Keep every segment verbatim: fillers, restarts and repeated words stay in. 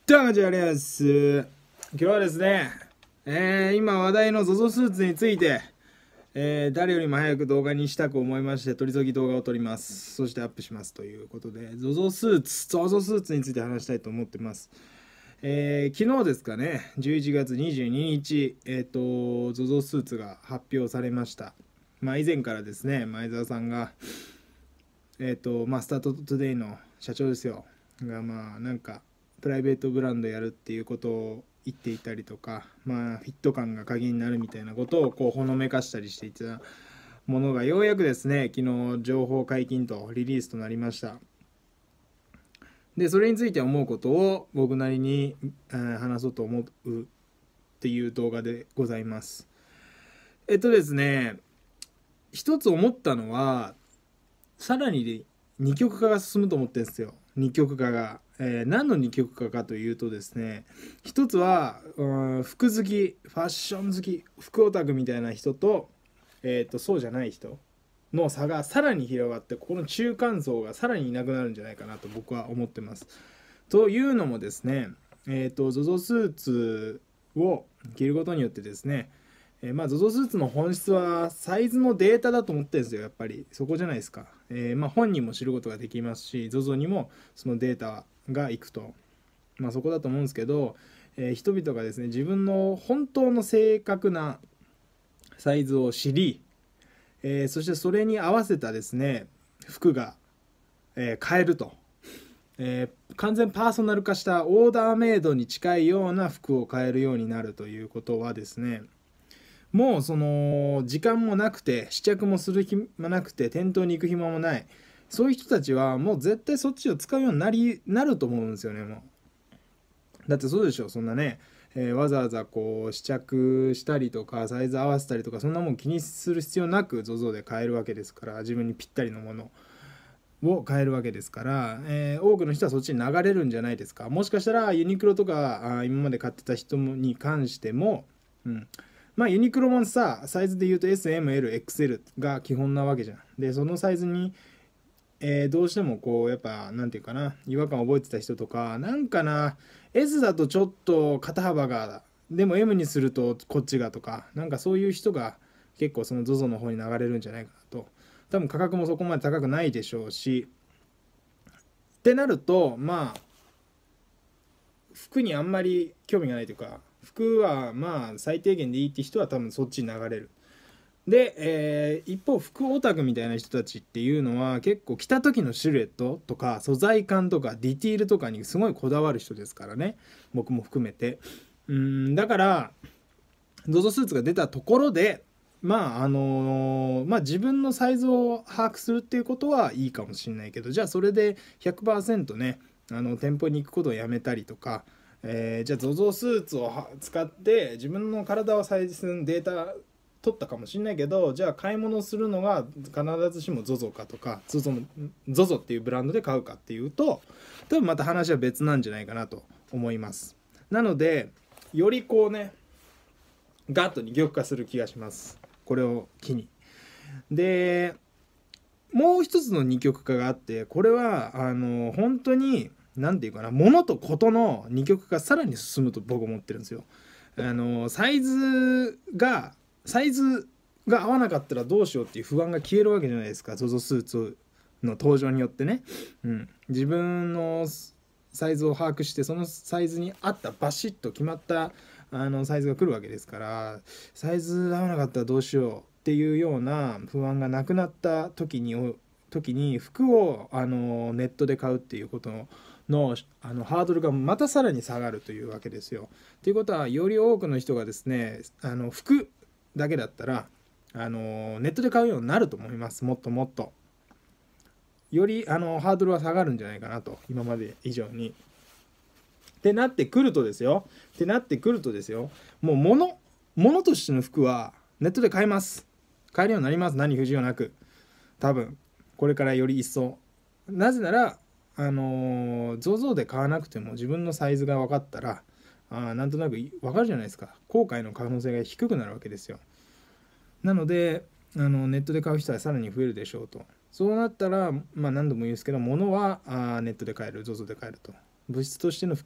どうも、ジャリアス。今日はですね、えー、今話題の ゾゾ スーツについて、えー、誰よりも早く動画にしたく思いまして、取り急ぎ動画を撮ります。そしてアップしますということで、ゾゾ スーツ、ゾゾ スーツについて話したいと思ってます。えー、昨日ですかね、じゅういちがつにじゅうににち、えっ、ー、と、ゾゾ スーツが発表されました。まあ、以前からですね、前澤さんが、えっ、ー、と、まあ、スタートトゥデイの社長ですよ。が、まあ、なんか、プライベートブランドやるっていうことを言っていたりとか、まあ、フィット感が鍵になるみたいなことをこうほのめかしたりしていたものがようやくですね、昨日情報解禁とリリースとなりました。でそれについて思うことを僕なりに、えー、話そうと思うっていう動画でございます。えっとですね一つ思ったのは、さらに二極化が進むと思ってるんですよ。二極化が、えー、何の二極化かというとですね、一つは、うん、服好き、ファッション好き、服オタクみたいな人と、えー、とそうじゃない人の差がさらに広がって、ここの中間層がさらにいなくなるんじゃないかなと僕は思ってます。というのもですね、えー、と ゾゾ スーツを着ることによってですね、えー、まあ ゾゾ スーツの本質はサイズのデータだと思ってるんですよ。やっぱりそこじゃないですか。えー、まあ本人も知ることができますし、 ゾゾ にもそのデータがいくと、まあそこだと思うんですけど、えー、人々がですね自分の本当の正確なサイズを知り、えー、そしてそれに合わせたですね服が、えー、買えると、えー、完全パーソナル化したオーダーメイドに近いような服を買えるようになるということはですね、もうその時間もなくて試着もする暇もなくて店頭に行く暇もない、そういう人たちはもう絶対そっちを使うようになりなると思うんですよね。もうだってそうでしょ、そんなね、えー、わざわざこう試着したりとかサイズ合わせたりとか、そんなもん気にする必要なく ゾゾ で買えるわけですから、自分にぴったりのものを買えるわけですから、えー、多くの人はそっちに流れるんじゃないですか。もしかしたらユニクロとかあ今まで買ってた人に関しても、うん、まあユニクロもさ、サイズで言うと エスエムエルエックスエル が基本なわけじゃん。でそのサイズに、えー、どうしてもこうやっぱなんていうかな、違和感を覚えてた人とか、なんかな S だとちょっと肩幅が、でも M にするとこっちがとか、なんかそういう人が結構その ゾゾ の方に流れるんじゃないかなと。多分価格もそこまで高くないでしょうし、ってなるとまあ服にあんまり興味がないというか、服はまあ最低限でいいって人は多分そっちに流れる。で、えー、一方服オタクみたいな人たちっていうのは結構着た時のシルエットとか素材感とかディティールとかにすごいこだわる人ですからね、僕も含めて。うんだから ゾゾ スーツが出たところで、まああのー、まあ自分のサイズを把握するっていうことはいいかもしれないけど、じゃあそれで ひゃくパーセント ね、あの店舗に行くことをやめたりとか、えー、じゃあ ゾゾ スーツを使って自分の体をサイズのデータ取ったかもしれないけど、じゃあ買い物するのが必ずしも ゾゾ かとか ゾゾ, ゾゾっていうブランドで買うかっていうと、多分また話は別なんじゃないかなと思います。なのでよりこうねガッと二極化する気がします、これを機に。でもう一つの二極化があって、これはあの本当に何て言うかな、物とことの二極化がさらに進むと僕思ってるんですよ。あのサイズがサイズが合わなかったらどうしようっていう不安が消えるわけじゃないですか、 ゾゾ スーツの登場によってね。うん、自分のサイズを把握して、そのサイズに合ったバシッと決まったあのサイズが来るわけですから、サイズ合わなかったらどうしようっていうような不安がなくなった時に時に服をあのネットで買うっていうことののあのハードルがまたさらに下がるというわけですよ。ということは、より多くの人がですね、あの服だけだったらあのネットで買うようになると思います。もっともっとよりあのハードルは下がるんじゃないかなと、今まで以上に。ってなってくるとですよってなってくるとですよもう物物としての服はネットで買えます。買えるようになります。何不自由なく。多分これからより一層。なぜならあの ゾゾ で買わなくても自分のサイズが分かったら、あなんとなく分かるじゃないですか。後悔の可能性が低くなるわけですよ。なのであのネットで買う人はさらに増えるでしょうと。そうなったら、まあ、何度も言うんですけど、物はあネットで買える、 ゾゾ で買えると。物質としての服は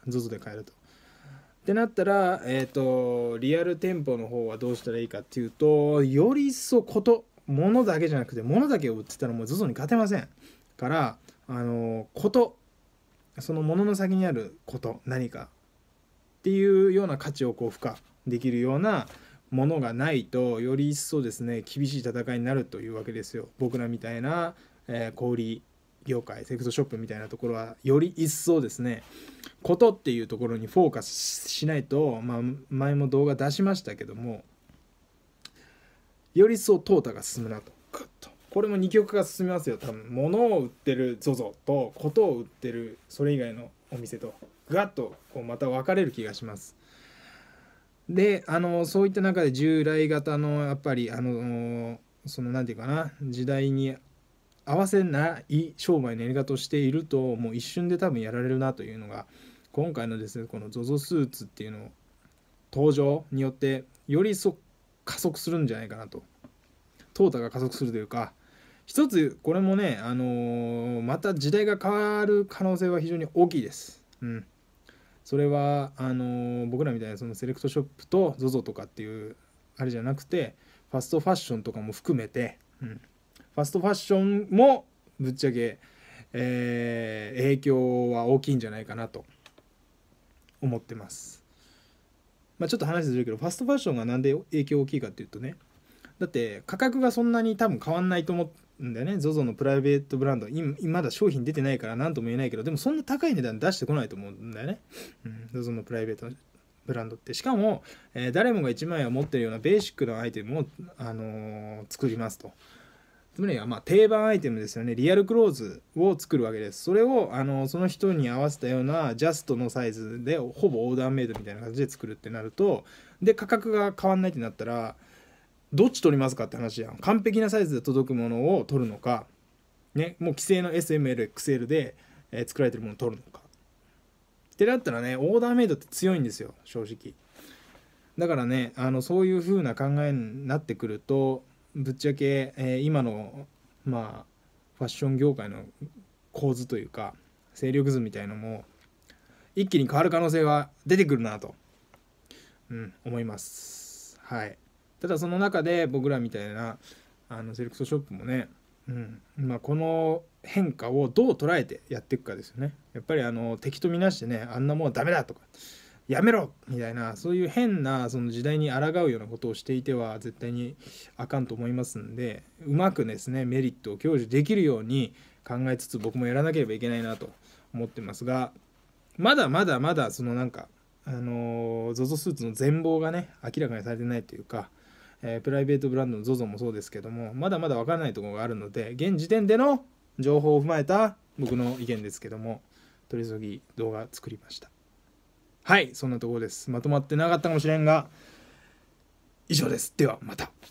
ゾゾ で買えると。ってなったら、えーと、リアル店舗の方はどうしたらいいかっていうと、より一層こと、物だけじゃなくて、物だけを売ってたらもう ゾゾ に勝てませんから、あのこと、その物の先にあること、何かっていうような価値をこう付加できるようなものがないと、より一層ですね、厳しい戦いになるというわけですよ。僕らみたいな、えー、小売業界、セレクトショップみたいなところはより一層ですね、ことっていうところにフォーカスしないと、まあ、前も動画出しましたけども、より一層淘汰が進むなと。グッとこれも二極が進みますよ。多分物を売ってる ゾゾ とことを売ってるそれ以外のお店とガッとこうまた分かれる気がします。で、あのそういった中で従来型のやっぱりあのその何て言うかな、時代に合わせない商売のやり方をしていると、もう一瞬で多分やられるなというのが、今回のですねこの ゾゾ スーツっていうの登場によってより一層加速するんじゃないかなと。淘汰が加速するというか、一つこれもね、あのー、また時代が変わる可能性は非常に大きいです。うん、それはあのー、僕らみたいなそのセレクトショップと ゾゾ とかっていうあれじゃなくて、ファストファッションとかも含めて、うん、ファストファッションもぶっちゃけ、えー、影響は大きいんじゃないかなと思ってます。まあ、ちょっと話ずれるけど、ファストファッションがなんで影響大きいかっていうとね、だって価格がそんなに多分変わんないと思うんだよね。 ゾゾ のプライベートブランド、今まだ商品出てないから何とも言えないけど、でもそんな高い値段出してこないと思うんだよね、うん、ゾゾ のプライベートブランドって。しかも、えー、誰もがいちまん円を持ってるようなベーシックなアイテムを、あのー、作りますと。つまりはまあ定番アイテムですよね。リアルクローズを作るわけです。それをあのその人に合わせたようなジャストのサイズでほぼオーダーメイドみたいな感じで作るってなると、で価格が変わんないってなったらどっち取りますかって話じゃん。完璧なサイズで届くものを取るのか、ね、もう既成の エスエムエルエックスエル で、えー、作られてるものを取るのかってなったらね、オーダーメイドって強いんですよ、正直。だからね、あのそういう風な考えになってくると、ぶっちゃけ、えー、今のまあファッション業界の構図というか勢力図みたいのも一気に変わる可能性が出てくるなと、うん、思います。はい。ただその中で僕らみたいなあのセレクトショップもね、うんまあ、この変化をどう捉えてやっていくかですよね。やっぱりあの敵と見なしてね、あんなもんはダメだとかやめろみたいな、そういう変なその時代に抗うようなことをしていては絶対にあかんと思いますんで、うまくですねメリットを享受できるように考えつつ僕もやらなければいけないなと思ってますが、まだまだまだそのなんかあの ゾゾ スーツの全貌がね明らかにされてないというか、えー、プライベートブランドの ゾゾ もそうですけども、まだまだ分からないところがあるので、現時点での情報を踏まえた僕の意見ですけども、取り急ぎ動画作りました。はい、そんなところです。まとまってなかったかもしれんが以上です。ではまた。